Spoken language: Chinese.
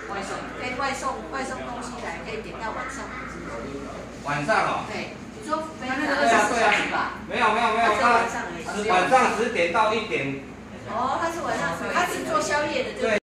外送东西来，可以点到晚上。 晚上哦。 对，你说他那个24小时吧？ 没有，他晚上10点到1点。 哦，他是晚上，他是做宵夜的，对。